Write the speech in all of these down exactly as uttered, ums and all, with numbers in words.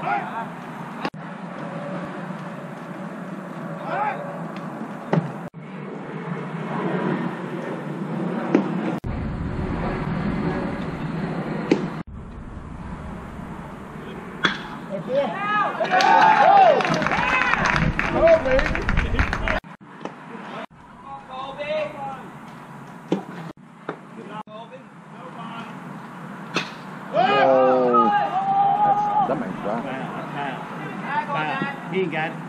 He ain't got it.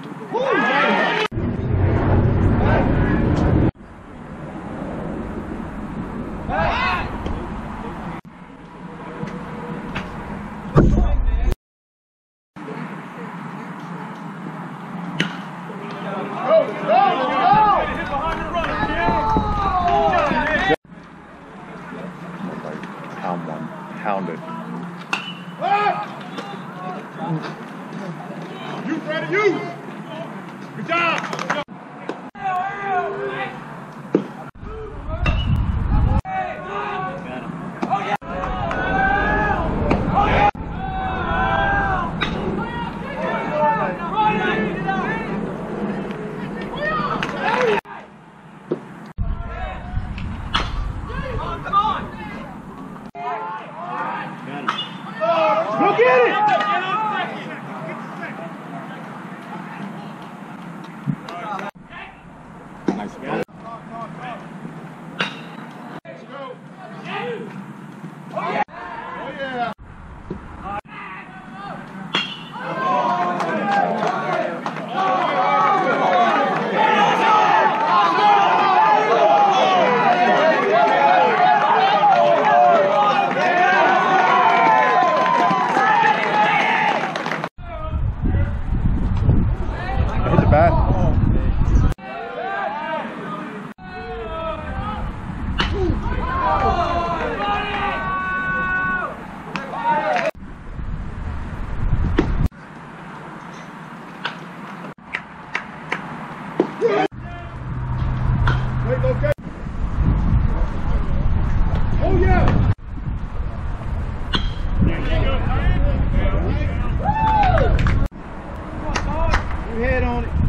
Pound one. Pound it. You, Freddy, you! Good job! Look at it! Nice ball. Let's go. Oh yeah! Oh yeah! Hit the bat. Wait, okay. Oh yeah! Your head on it.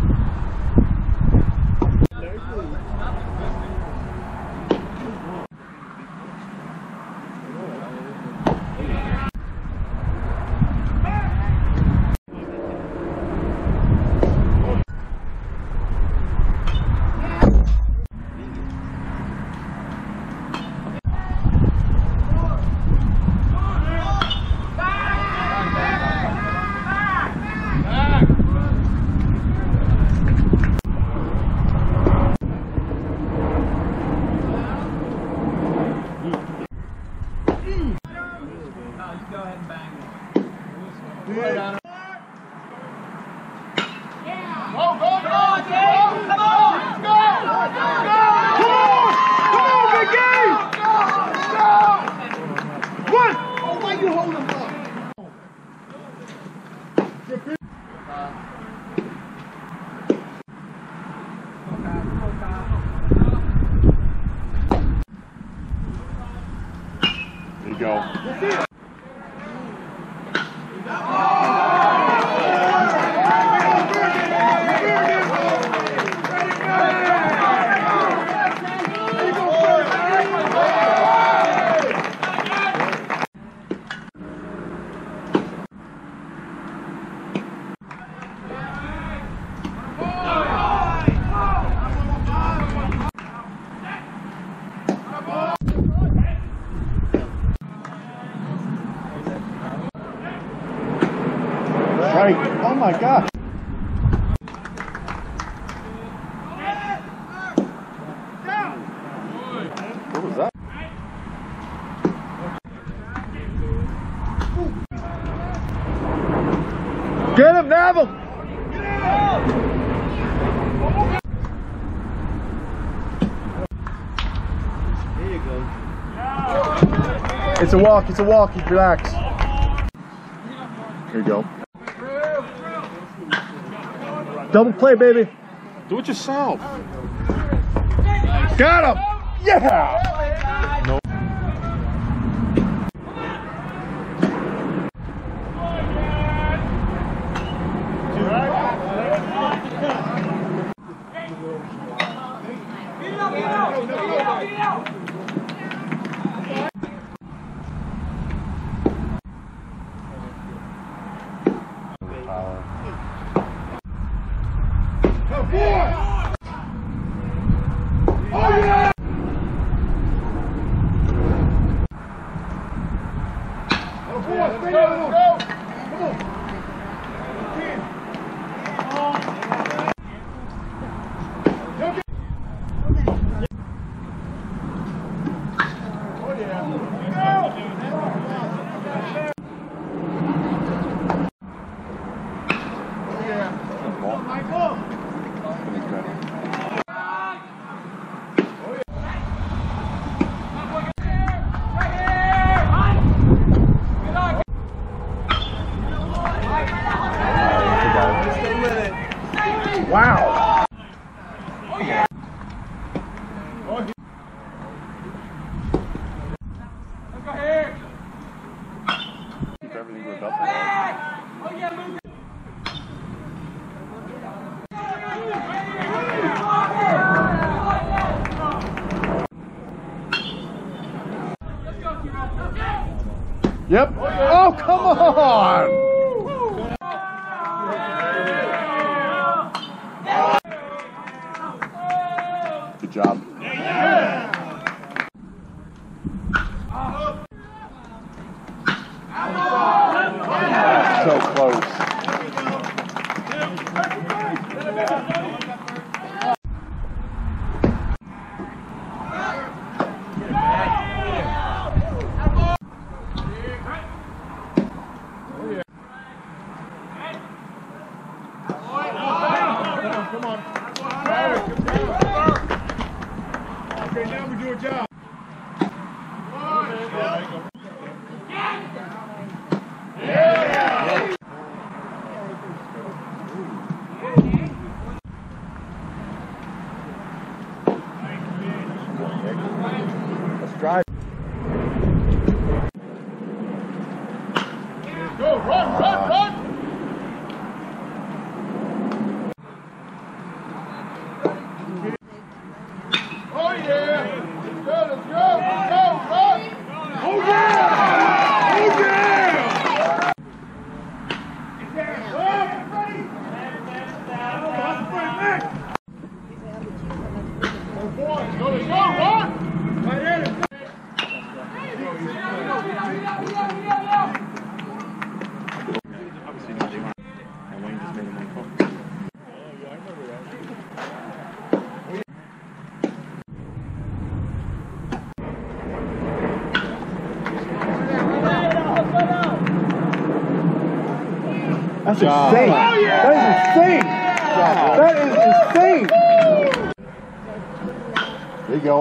Yeah. Go, go, go! Come on! Let's go! Let's go! Come on, big game! Let's go! One! Oh, why you holding him up? There you go. Right. Oh my God. What was that? Get him, Neville! There you go. It's a walk, it's a walk, relax. Here you go. Double play, baby. Do it yourself. Got him! Yeah! No. power. Oh, boy! Oh, yeah! Oh, boy, stay on. Come on. Wow! Let's go here! Keep everything with up. Oh yeah, move it! Yep. Oh, come on! Good job. So close. Come on. Okay, now we do a job. Let's drive. Go, run, run, run! Oh yeah! Let's go, let's go, let's go, run! Oh yeah! Oh yeah! Is there a run? Ready? Oh boy, go, let's go, run! Right in it! Obviously, no, they weren't. And Wayne just made him one call. That's insane. Oh, yeah. That is insane. That is insane. There you go.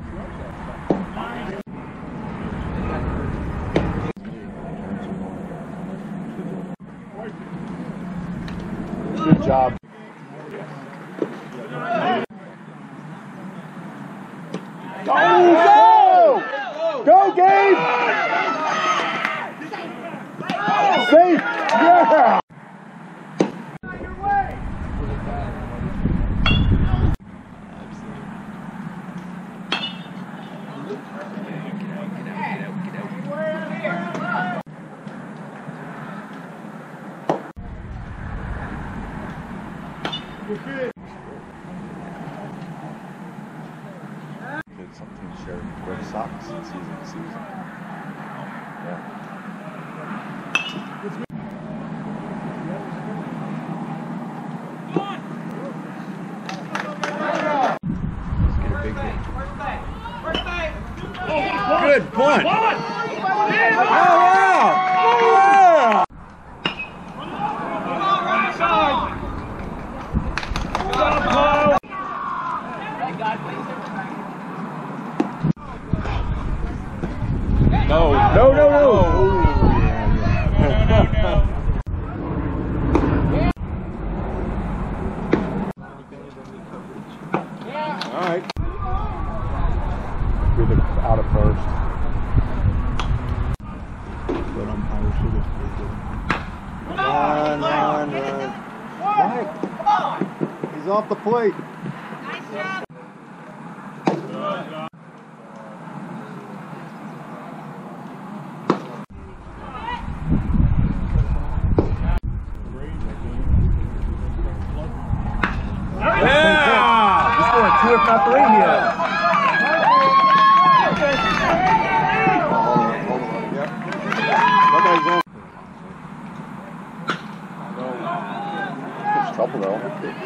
Good job. Go! Go! Go, Gabe! Safe! Yeah! Did something share Red Sox season to season. Yeah. Good punt. Oh, wow. No, no, no, no. Oh, yeah. All right. Good out of first. Good umpire should have. Run, run, run. Right. He's off the plate. Nice job. Trouble though.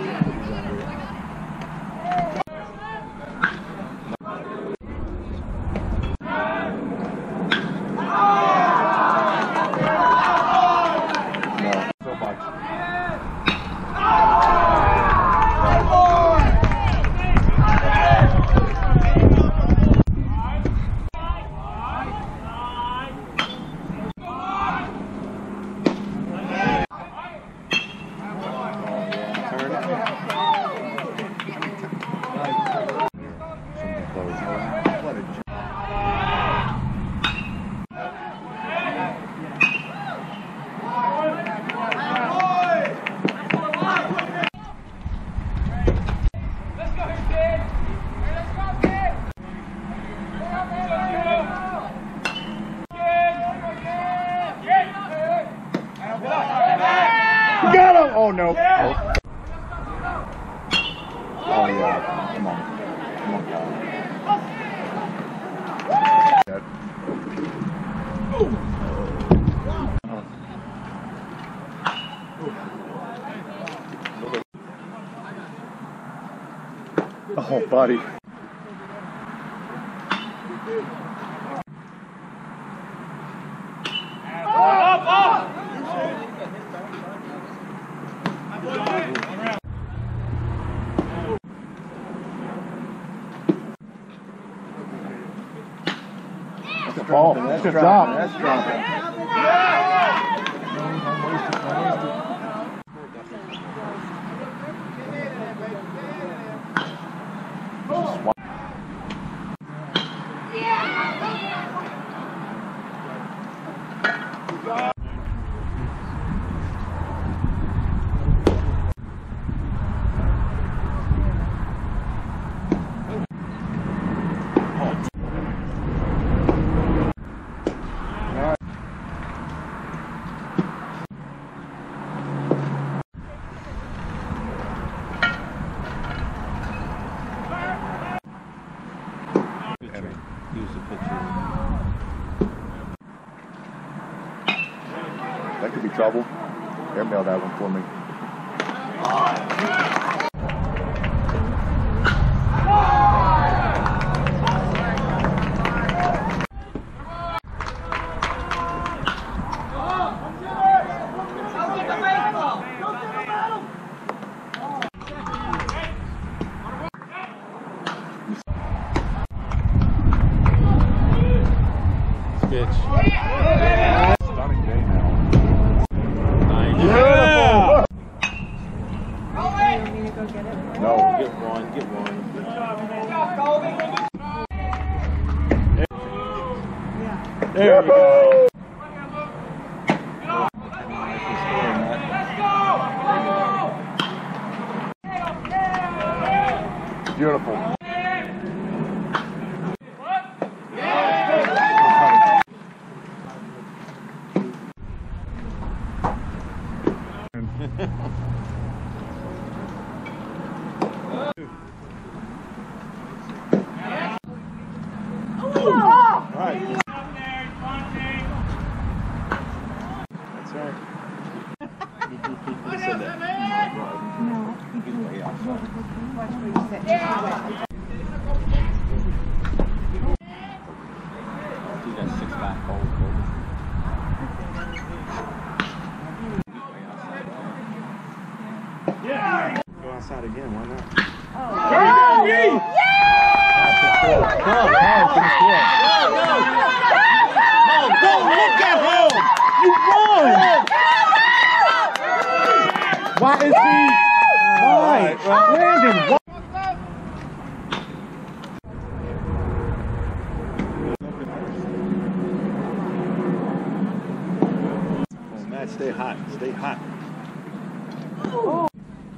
Oh no. Oh, oh yeah. Come on. Come on, Cary. Oh, buddy. Up, up! That's a ball. That's a drop. That's dropping. That could be trouble. Airmail that one for me. No, get one, get one. There we go. Beautiful. Yeah. Go outside again, why not? Oh. Go! Yeah! Come on, finish score. Oh, go look at him! You won! Why is he? Why? Brandon, why? Oh, Matt, stay hot. Stay hot. Oh.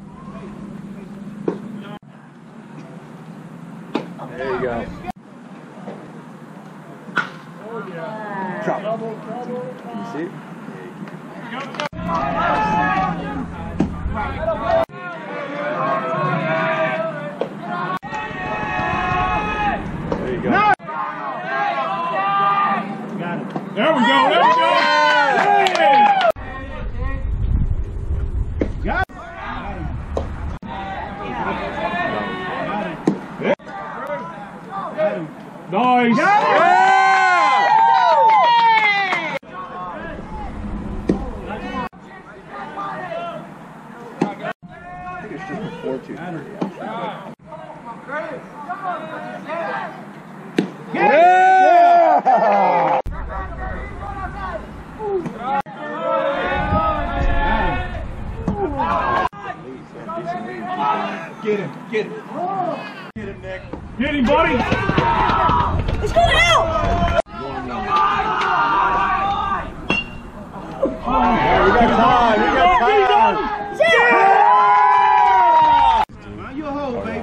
There you go. Drop. Can you see it? There you go. No. Got it. There we go. There we go. Got it. Nice! Yeah! I think it's just before two thirty. Yeah! Get him, get him. Get him, Nick. Get him, buddy! It's going out! Yeah, we got time, we got time! Mind your hole, baby.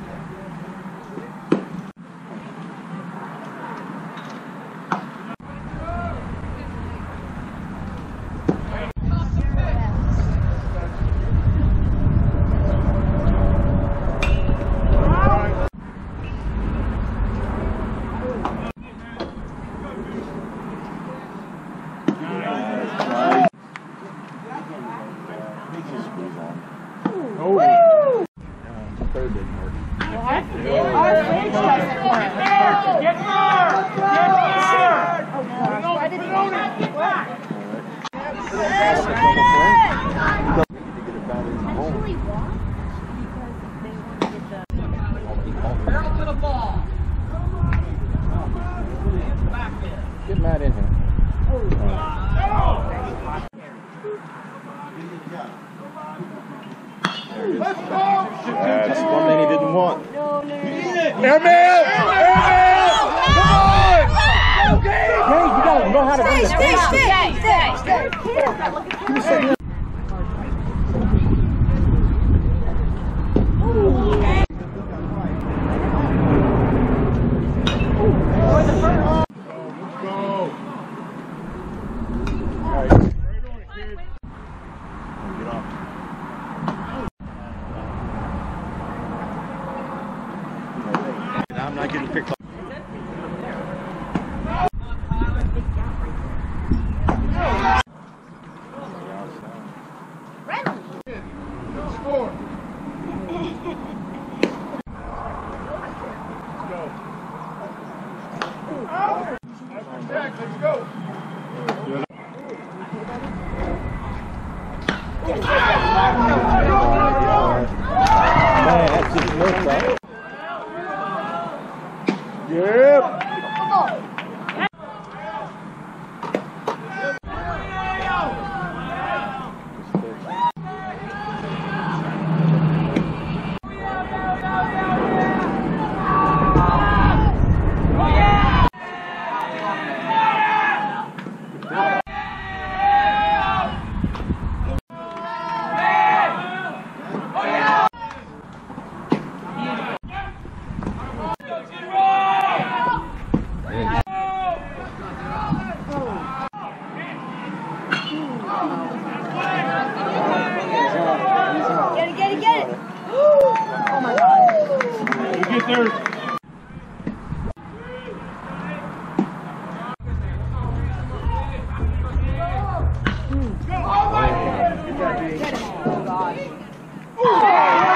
Get Matt in here. That's one thing he didn't want. No, no, no. Airmail! Airmail! Come on! Okay! Hey, you gotta know how to Stay, do stay, this. stay, stay, stay. Give me a second. I'm not getting picked up. Jack, let's go. Man, that's just missed, right? Yep. Get it, get it, get it. Oh my God. You get there. Oh, God.